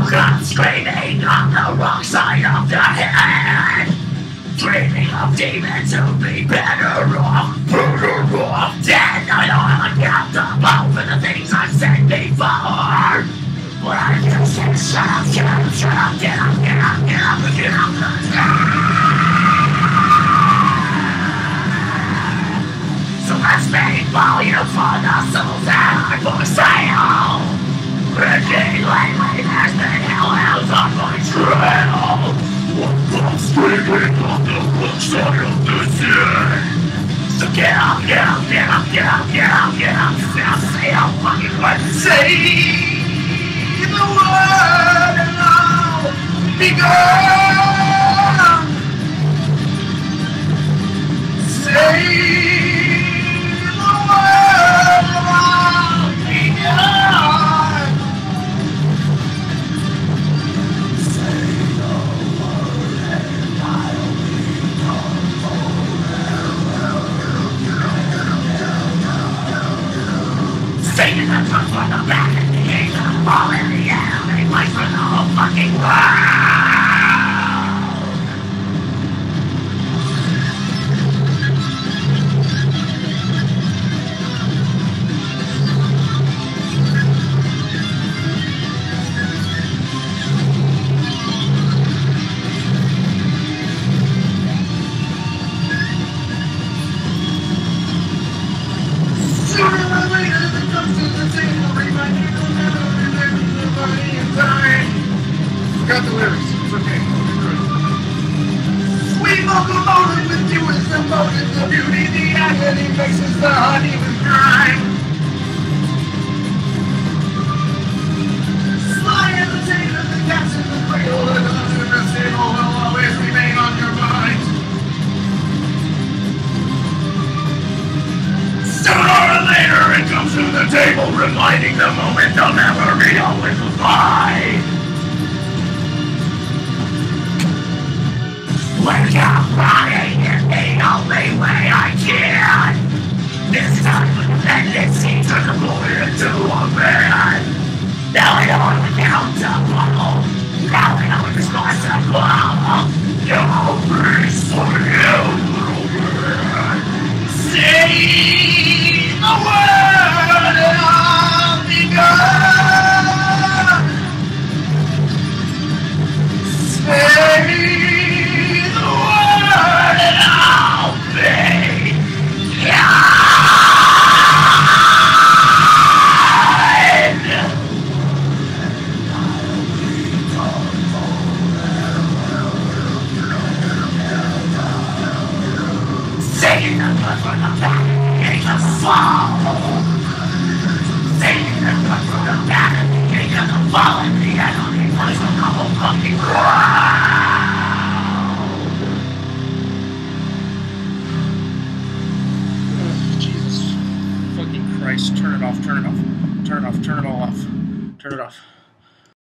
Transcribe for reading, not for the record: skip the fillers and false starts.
I'm screaming on the wrong side of the head, dreaming of demons who'd be better off dead. I know I'm accountable for the things I've said before, but I just can't shut up, get up, get up, get up, get up, get up, get up. So let's make volume for the souls that are for sale. Ricky lately has been hell on my trail. I'm screaming on the wrong side of the city. So get up, get up, get up, get up, get up, get up. Now say a fucking word. Say the word and I'll be gone. Say the word and I'll be gone. Say the word and I'll be gone. Singing the truth from the back of the angel, all in the air, they fight for the whole fucking world. Sooner or later, it comes to the table, reminding you of everybody in time. Forgot the lyrics. It's okay. Sweet locomotive with you is the motive, the beauty, the agony mixes the honey with crime. Sly and the tailor, the cats in the cradle, and the loves in the stable will always remain on your mind. Sooner or later, it comes to the table, reminding the moment the memory always was mine. Wake up, running in the only way I can. This time, and it seems to the point into a man. Now I know I'm accountable. Now I know it's possible. No peace for you, little man. Say the word and I'll be gone. Say the word and I'll be gone. Singing the blood from the back, it's a fall. Singing the blood from the back, it's a fall in the enemy place of the whole fucking world. Jesus fucking Christ, turn it off, turn it off, turn it off, turn it all off, turn it off.